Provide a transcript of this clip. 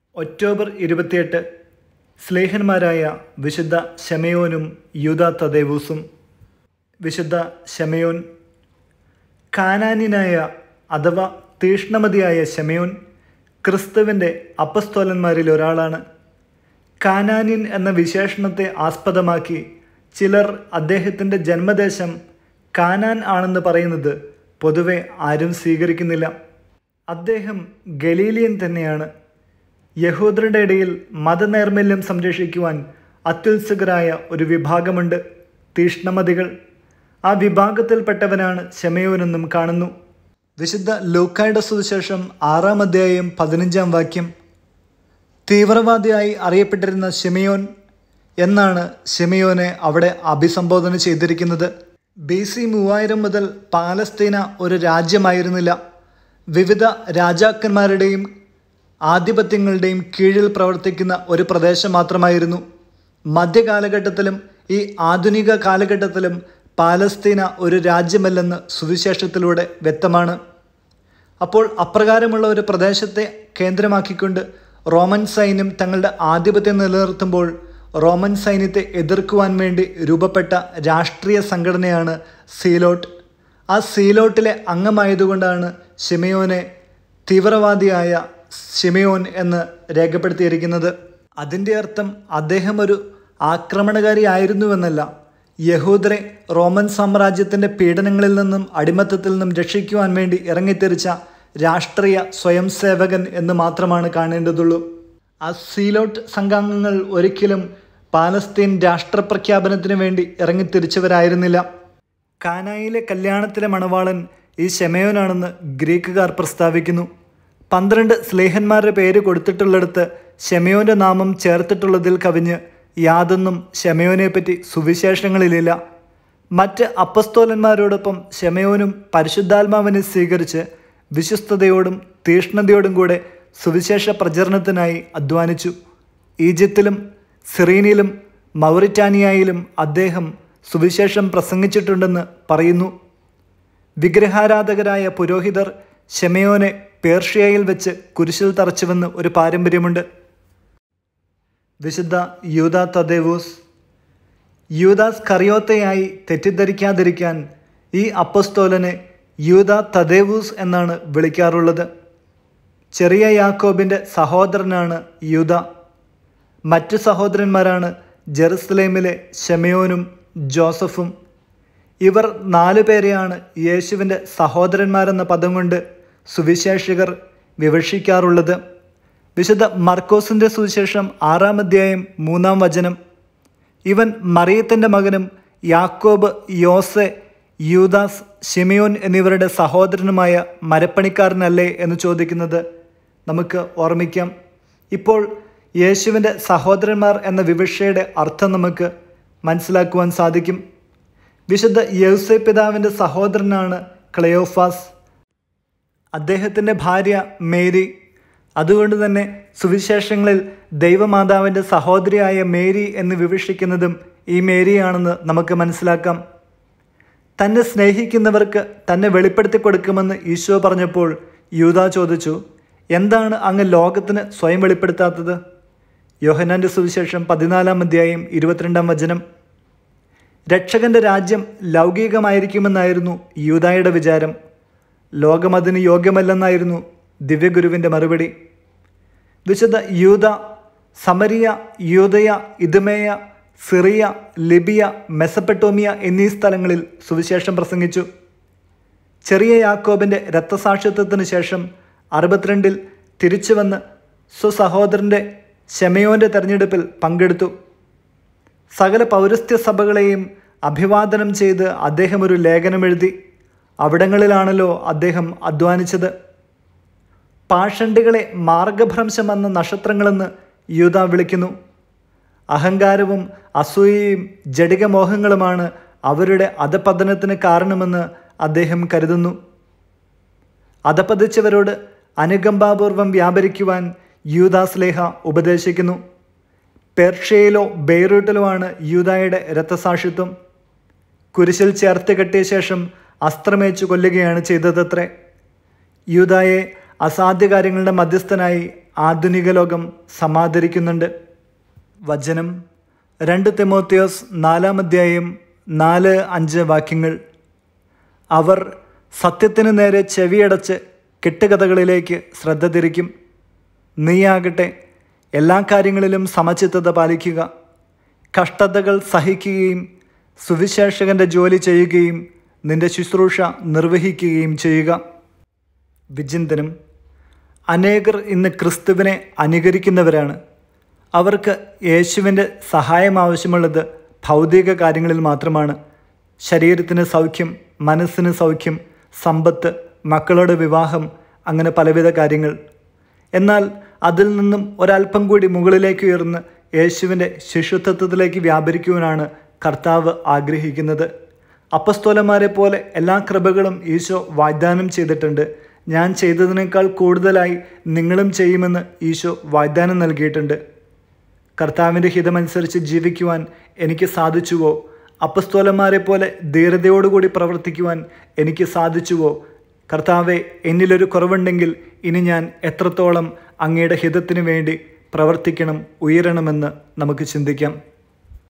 October 28 സ്ലേഹന്മാരായ വിശുദ്ധ ശമയോനും യൂദാ തദേവൂസും. വിശുദ്ധ ശമയോൻ കാനാന്യനായ അഥവാ തീഷ്ണമതിയായ ശമയോൻ ക്രിസ്തുവിൻ്റെ അപ്പസ്തോലന്മാരിൽ ഒരാളാണ്. കാനാന്യൻ എന്ന വിശേഷണത്തെ ആസ്പദമാക്കി ചിലർ അദ്ദേഹത്തിൻ്റെ ജന്മദേശം കാനാൻ ആണെന്ന് പറയുന്നത് പൊതുവെ ആരും സ്വീകരിക്കുന്നില്ല. അദ്ദേഹം ഗലീലിയൻ തന്നെയാണ്. യഹൂദരുടെ ഇടയിൽ മതനൈർമല്യം സംരക്ഷിക്കുവാൻ അത്യുത്സുകരായ ഒരു വിഭാഗമുണ്ട്, തീഷ്ണമതികൾ. ആ വിഭാഗത്തിൽപ്പെട്ടവനാണ് ശമയോനെന്നും കാണുന്നു. വിശുദ്ധ ലൂക്കായുടെ സുവിശേഷം 6-ാം അധ്യായം 15-ാം വാക്യം. തീവ്രവാദിയായി അറിയപ്പെട്ടിരുന്ന ശമയോൻ എന്നാണ് ശമയോനെ അവിടെ അഭിസംബോധന ചെയ്തിരിക്കുന്നത്. BC 3000 മുതൽ പാലസ്തീന ഒരു രാജ്യമായിരുന്നില്ല. വിവിധ രാജാക്കന്മാരുടെയും ആധിപത്യങ്ങളുടെയും കീഴിൽ പ്രവർത്തിക്കുന്ന ഒരു പ്രദേശം മാത്രമായിരുന്നു. മധ്യകാലഘട്ടത്തിലും ഈ ആധുനിക കാലഘട്ടത്തിലും പാലസ്തീന ഒരു രാജ്യമല്ലെന്ന് സുവിശേഷത്തിലൂടെ വ്യക്തമാണ്. അപ്പോൾ അപ്രകാരമുള്ള ഒരു പ്രദേശത്തെ കേന്ദ്രമാക്കിക്കൊണ്ട് റോമൻ സൈന്യം തങ്ങളുടെ ആധിപത്യം നിലനിർത്തുമ്പോൾ റോമൻ സൈന്യത്തെ എതിർക്കുവാൻ വേണ്ടി രൂപപ്പെട്ട രാഷ്ട്രീയ സംഘടനയാണ് സീലോട്ട്. ആ സീലോട്ടിലെ അംഗമായതുകൊണ്ടാണ് ശമയോനെ തീവ്രവാദിയായ ശമയോൻ എന്ന് രേഖപ്പെടുത്തിയിരിക്കുന്നത്. അതിൻ്റെ അർത്ഥം അദ്ദേഹം ഒരു ആക്രമണകാരി ആയിരുന്നുവെന്നല്ല. യഹൂദരെ റോമൻ സാമ്രാജ്യത്തിൻ്റെ പീഡനങ്ങളിൽ നിന്നും അടിമത്തത്തിൽ നിന്നും രക്ഷിക്കുവാൻ വേണ്ടി ഇറങ്ങിത്തിരിച്ച രാഷ്ട്രീയ സ്വയം സേവകൻ എന്ന് മാത്രമാണ് കാണേണ്ടതുള്ളൂ. ആ സീലോട്ട് സംഘാംഗങ്ങൾ ഒരിക്കലും പാലസ്തീൻ രാഷ്ട്രപ്രഖ്യാപനത്തിന് വേണ്ടി ഇറങ്ങിത്തിരിച്ചവരായിരുന്നില്ല. കാനായിലെ കല്യാണത്തിലെ മണവാളൻ ഈ ശമയോനാണെന്ന് ഗ്രീക്കുകാർ പ്രസ്താവിക്കുന്നു. 12 സ്ലേഹന്മാരുടെ പേര് കൊടുത്തിട്ടുള്ളിടത്ത് ശമയോൻ്റെ നാമം ചേർത്തിട്ടുള്ളതിൽ കവിഞ്ഞ് യാതൊന്നും ശമയോനെപ്പറ്റി സുവിശേഷങ്ങളിലില്ല. മറ്റ് അപ്പസ്തോലന്മാരോടൊപ്പം ശമയോനും പരിശുദ്ധാത്മാവിനെ സ്വീകരിച്ച് വിശ്വസ്തയോടും തീഷ്ണതയോടും കൂടെ സുവിശേഷ പ്രചരണത്തിനായി അധ്വാനിച്ചു. ഈജിപ്തിലും സിറീനിലും മൗറിറ്റാനിയയിലും അദ്ദേഹം സുവിശേഷം പ്രസംഗിച്ചിട്ടുണ്ടെന്ന് പറയുന്നു. വിഗ്രഹാരാധകരായ പുരോഹിതർ ശമയോനെ പേർഷ്യയിൽ വെച്ച് കുരിശിൽ തറച്ചുവെന്ന് ഒരു പാരമ്പര്യമുണ്ട്. വിശുദ്ധ യൂദാ തദേവൂസ്. യൂദാസ് കറിയോത്തയായി തെറ്റിദ്ധരിക്കാതിരിക്കാൻ ഈ അപ്പസ്തോലനെ യൂദാ തദേവൂസ് എന്നാണ് വിളിക്കാറുള്ളത്. ചെറിയ യാക്കോബിൻ്റെ സഹോദരനാണ് യൂദാ. മറ്റു സഹോദരന്മാരാണ് ജെറുസലേമിലെ ശമയോനും ജോസഫും. ഇവർ 4 പേരെയാണ് യേശുവിൻ്റെ സഹോദരന്മാരെന്ന പദം കൊണ്ട് സുവിശേഷകർ വിവക്ഷിക്കാറുള്ളത്. വിശുദ്ധ മർക്കോസിൻ്റെ സുവിശേഷം 6-ാം അധ്യായം 3-ാം വചനം. ഇവൻ മറിയത്തിൻ്റെ മകനും യാക്കോബ്, യോസെ, യൂദാസ്, ശിമയോൻ എന്നിവരുടെ സഹോദരനുമായ മരപ്പണിക്കാരനല്ലേ എന്ന് ചോദിക്കുന്നത് നമുക്ക് ഓർമ്മിക്കാം. ഇപ്പോൾ യേശുവിൻ്റെ സഹോദരന്മാർ എന്ന വിവക്ഷയുടെ അർത്ഥം നമുക്ക് മനസ്സിലാക്കുവാൻ സാധിക്കും. വിശുദ്ധ യൗസേ പിതാവിൻ്റെ സഹോദരനാണ് ക്ലെയോഫാസ്. അദ്ദേഹത്തിൻ്റെ ഭാര്യ മേരി. അതുകൊണ്ട് തന്നെ സുവിശേഷങ്ങളിൽ ദൈവമാതാവിൻ്റെ സഹോദരിയായ മേരി എന്ന് വിവക്ഷിക്കുന്നതും ഈ മേരിയാണെന്ന് നമുക്ക് മനസ്സിലാക്കാം. തന്നെ സ്നേഹിക്കുന്നവർക്ക് തന്നെ വെളിപ്പെടുത്തി കൊടുക്കുമെന്ന് ഈശോ പറഞ്ഞപ്പോൾ യൂദാ ചോദിച്ചു, എന്താണ് അങ്ങ് ലോകത്തിന് സ്വയം വെളിപ്പെടുത്താത്തത്? യോഹന്നാൻ്റെ സുവിശേഷം 14-ാം അധ്യായം 22-ാം വചനം. രക്ഷകൻ്റെ രാജ്യം ലൗകികമായിരിക്കുമെന്നായിരുന്നു യൂദായുടെ വിചാരം. ലോകം അതിന് യോഗ്യമല്ലെന്നായിരുന്നു ദിവ്യഗുരുവിൻ്റെ മറുപടി. വിശുദ്ധ Judah Samaria, Judea, Idumea, Syria, Libya, Mesopotamia എന്നീ സ്ഥലങ്ങളിൽ സുവിശേഷം പ്രസംഗിച്ചു. ചെറിയ യാക്കോബിൻ്റെ രക്തസാക്ഷിത്വത്തിന് ശേഷം 62-ൽ തിരിച്ചു വന്ന് സ്വസഹോദരൻ്റെ ശമയോൻ്റെ തെരഞ്ഞെടുപ്പിൽ പങ്കെടുത്തു. സകല പൗരസ്ത്യ സഭകളെയും അഭിവാദനം ചെയ്ത് അദ്ദേഹം ഒരു ലേഖനമെഴുതി. അവിടങ്ങളിലാണല്ലോ അദ്ദേഹം അധ്വാനിച്ചത്. പാഷണ്ഡികളെ മാർഗഭ്രംശമെന്ന നക്ഷത്രങ്ങളെന്ന് യൂദാ വിളിക്കുന്നു. അഹങ്കാരവും അസൂയയും ജഡികമോഹങ്ങളുമാണ് അവരുടെ അധപതനത്തിന് കാരണമെന്ന് അദ്ദേഹം കരുതുന്നു. അധപതിച്ചവരോട് അനുകമ്പാപൂർവം വ്യാപരിക്കുവാൻ യൂദാ സ്ലേഹ ഉപദേശിക്കുന്നു. പേർഷ്യയിലോ ബെയ്റൂട്ടിലോ ആണ് യൂദായുടെ രക്തസാക്ഷിത്വം. കുരിശിൽ ചേർത്ത് കെട്ടിയ ശേഷം അസ്ത്രമേച്ചു കൊല്ലുകയാണ് ചെയ്തതത്രേ. യൂദായെ അസാധ്യ കാര്യങ്ങളുടെ മധ്യസ്ഥനായി ആധുനിക ലോകം സമാദരിക്കുന്നുണ്ട്. വചനം 2 തിമോത്തിയോസ് 4:4-5 വാക്യങ്ങൾ. അവർ സത്യത്തിന് നേരെ ചെവിയടച്ച് കെട്ടുകഥകളിലേക്ക് ശ്രദ്ധ തിരിക്കും. നീയാകട്ടെ എല്ലാ കാര്യങ്ങളിലും സമചിത്തത പാലിക്കുക. കഷ്ടതകൾ സഹിക്കുകയും സുവിശേഷകൻ്റെ ജോലി ചെയ്യുകയും നിന്റെ ശുശ്രൂഷ നിർവഹിക്കുകയും ചെയ്യുക. വിചിന്തനം: അനേകർ ഇന്ന് ക്രിസ്തുവിനെ അനുകരിക്കുന്നവരാണ്. അവർക്ക് യേശുവിൻ്റെ സഹായം ആവശ്യമുള്ളത് ഭൗതിക കാര്യങ്ങളിൽ മാത്രമാണ്. ശരീരത്തിന് സൗഖ്യം, മനസ്സിന് സൗഖ്യം, സമ്പത്ത്, മക്കളുടെ വിവാഹം, അങ്ങനെ പലവിധ കാര്യങ്ങൾ. എന്നാൽ അതിൽ നിന്നും ഒരല്പം കൂടി മുകളിലേക്ക് ഉയർന്ന് യേശുവിൻ്റെ ശിഷ്യത്വത്തിലേക്ക് വ്യാപരിക്കുവാനാണ് കർത്താവ് ആഗ്രഹിക്കുന്നത്. അപ്പസ്തോലന്മാരെ പോലെ എല്ലാ കൃപകളും ഈശോ വാഗ്ദാനം ചെയ്തിട്ടുണ്ട്. ഞാൻ ചെയ്തതിനേക്കാൾ കൂടുതലായി നിങ്ങളും ചെയ്യുമെന്ന് ഈശോ വാഗ്ദാനം നൽകിയിട്ടുണ്ട്. കർത്താവിൻ്റെ ഹിതമനുസരിച്ച് ജീവിക്കുവാൻ എനിക്ക് സാധിച്ചുവോ? അപ്പസ്തോലന്മാരെ പോലെ ധീരതയോടുകൂടി പ്രവർത്തിക്കുവാൻ എനിക്ക് സാധിച്ചുവോ? കർത്താവെ, എന്നിലൊരു കുറവുണ്ടെങ്കിൽ ഇനി ഞാൻ എത്രത്തോളം അങ്ങയുടെ ഹിതത്തിനു വേണ്ടി പ്രവർത്തിക്കണം, ഉയരണമെന്ന് നമുക്ക് ചിന്തിക്കാം.